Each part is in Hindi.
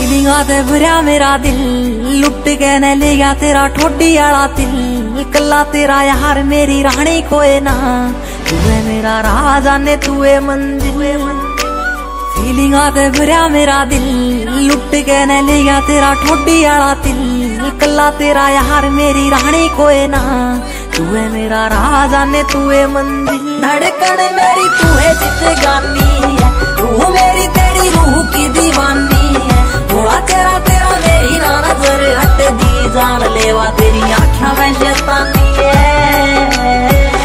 फीलिंग आते भरया मेरा दिल, लुट के न ले गया तेरा ठोडी आला दिल। कल्ला तेरा यार मेरी रानी कोई ना, तू है मेरा राजा ने तू है मंजिल। फीलिंग आते भरया मेरा दिल, लुट के न ले गया तेरा ठोडी आला दिल। कल्ला तेरा यार मेरी रानी कोई ना, तू है मेरा राजा ने तू है मंजिल। धड़कन मेरी तू है जिंदगानी है, रूह मेरी तेरी रूह की दीवानी है। थोड़ा तेरा तेरा मेरी ना नजर हट दी, जान लेवा तेरी आँखों में शैतानी है।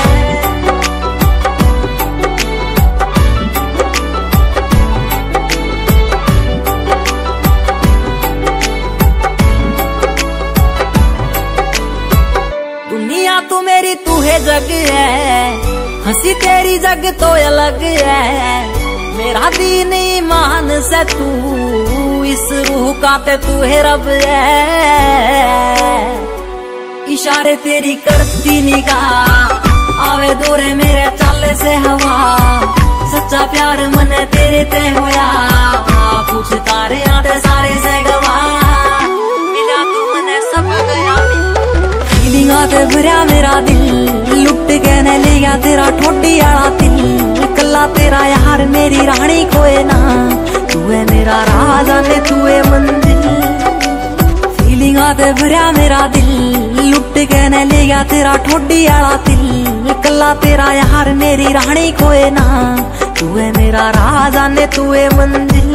दुनिया तू मेरी तू है जग है, हंसी तेरी जग तो अलग है। मेरा दीन ईमान से तू, इस रूह का ते तू है रब है। इशारे तेरी करती निगाह, आवे दूरे मेरे चाले से हवा। सच्चा प्यार मन तेरे ते होया, पूछ तारे आते सारे से गवा। मिला तू मने सब गया। फीलिंग आते भरया मेरा दिल, लुट के न ले गया तेरा ठोडी आला दिल। कल्ला तेरा यार मेरी रानी कोई ना, तू है मेरा राजा ने तू है मंजिल। फीलिंग आते भरया मेरा दिल, लुट के न ले गया तेरा ठोडी आला दिल। कल्ला तेरा यार मेरी रानी कोई ना, तू है मेरा राजा ने तू है मंजिल।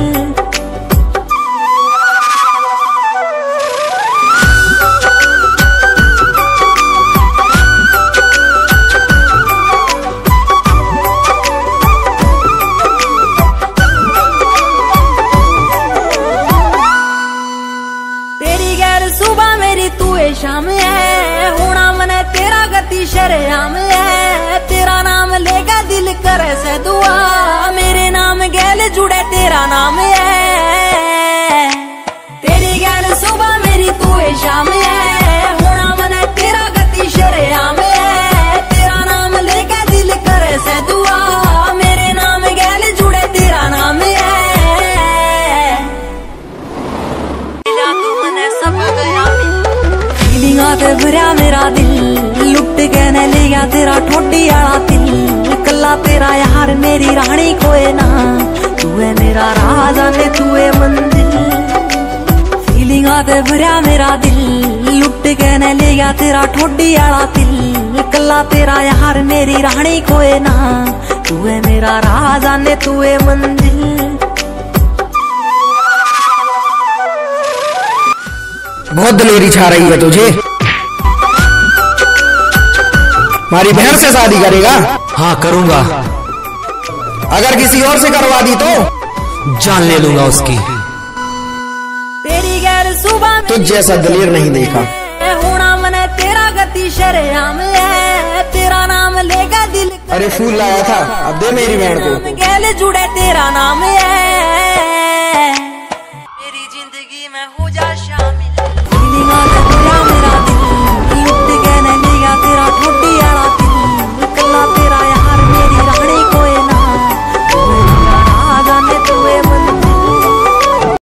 सुबह मेरी तू है शाम है, होना मन तेरा गति शरेआम है। तेरा नाम लेगा दिल करे से दुआ, मेरे नाम गैल जुड़े तेरा नाम है। तेरी गैल सुबह मेरी तू है शाम है, होना मन तेरा गति शरेआम है। तेरा नाम लेगा दिल करे से दुआ, मेरे नाम गैल जुड़े तेरा नाम है। फीलिंग आते भरया मेरा दिल, लुट के न ले गया तेरा ठोडी आला दिल। कल्ला तेरा यार मेरी रानी कोई ना, तू है मेरा राजा ने तू है मंजिल। फीलिंग आते भरया मेरा दिल, लुट के न ले गया तेरा ठोडी आला दिल। कल्ला तेरा यार मेरी रानी कोई ना, तू है मेरा राजा ने तू है मंजिल। बहुत दिलेरी छा रही है तुझे। हमारी बहन से शादी करेगा? हाँ करूंगा। अगर किसी और से करवा दी तो जान ले लूंगा उसकी। तेरी गैर सुबह तुझ जैसा दलेर नहीं देखा। होना मन तेरा गति शरेआम है, तेरा नाम लेगा दिल। अरे फूल लाया था, अब दे मेरी बहन को। गैल जुड़े तेरा नाम है, मेरी जिंदगी में हो जा शामिल।